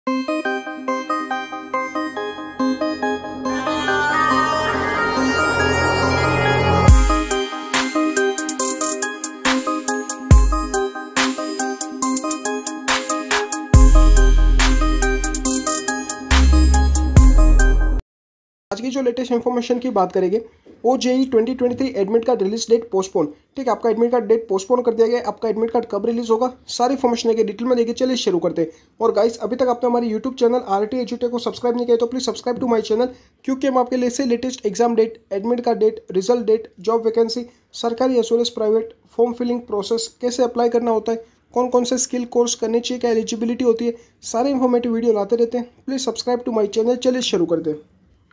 आज की जो लेटेस्ट इन्फॉर्मेशन की बात करेंगे, OJEE 2023 admit card release date postpone. ठीक है, आपका एडमिट कार्ड डेट पोस्टपोन कर दिया गया है। आपका एडमिट कार्ड कब रिलीज होगा, सारी इन्फॉर्मेशन है डिटेल में देखिए। चलिए शुरू करते हैं। और गाइस, अभी तक आपने हमारे यूट्यूब चैनल RT एजुटेक को सब्सक्राइब नहीं किया तो please subscribe to my channel, क्योंकि हम आपके लिए से latest exam date, admit card date, result date, job vacancy, सरकारी as well as private, form filling process, कैसे अप्लाई करना होता है, कौन कौन से स्किल कोर्स करने चाहिए, क्या एलिजिबिलिटी होती है, सारे इन्फॉर्मेटिव वीडियो लाते रहते हैं। Please subscribe to my channel. चलिए शुरू करते हैं।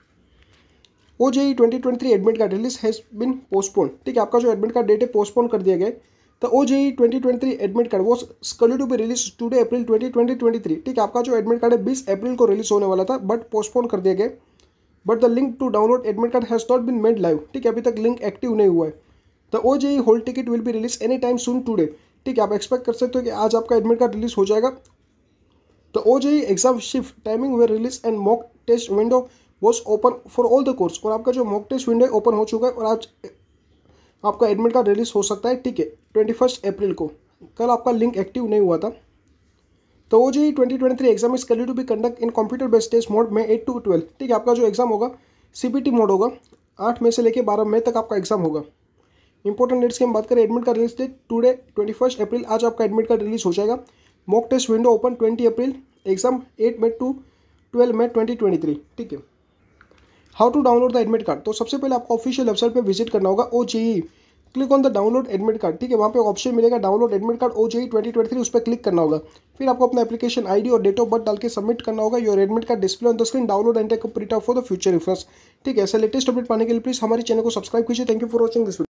OJEE 2023 admit card release has been postpone. ठीक है, आपका जो एडमिट कार्ड डेट है पोस्टपोन कर दिया गया है। तो OJEE 2023 एडमिट कार्ड वो scheduled to be release today April 2023। ठीक है, आपका जो एडमिट कार्ड है 20 अप्रैल को रिलीज होने वाला था, बट पोस्टपोन कर दिया गया। But the link to download admit card has not been made live. ठीक है, अभी तक लिंक एक्टिव नहीं हुआ है। तो OJEE hall ticket will be release any time soon today. ठीक है, आप एक्सपेक्ट कर सकते हो कि आज आपका एडमिट कार्ड रिलीज हो जाएगा। तो OJEE exam shift timing were release and mock test window was open for all the course. और आपका जो मॉक टेस्ट विंडो ओपन हो चुका है और आज आपका एडमिट कार्ड रिलीज हो सकता है। ठीक है, 21 अप्रैल को। कल आपका लिंक एक्टिव नहीं हुआ था। तो OJEE 2023 exam is scheduled to be conduct in computer based test mode में 8 to 12। ठीक है, आपका जो एग्जाम होगा CBT मोड होगा। 8 मई से लेकर 12 मई तक आपका एग्जाम होगा। इंपॉर्टेंट डेट्स की हम बात करें, admit card release date today 21 April, आज आपका एडमिट कार्ड रिलीज हो जाएगा। Mock test window open 20 April, exam 8 मई to 12 मई 2023। ठीक है, how to download the admit card. तो सबसे पहले आपको ऑफिशियल वेबसाइट पे विजिट करना होगा OJEE। Click on the download admit card. ठीक है, वहाँ पे ऑप्शन मिलेगा डाउनलोड एडमिट कार्ड OJEE 2023, उस पर क्लिक करना होगा। फिर आपको अपना एप्लीकेशन ID और डेट ऑफ बर्थ डाल के सबमिट करना होगा। Your admit card display on the screen, download and take a print out for the future reference. ठीक है, ऐसे लेटेस्ट अपडेट पाने के लिए प्लीज हमारे चैनल को सब्सक्राइब कीजिए। Thank you for watching this video.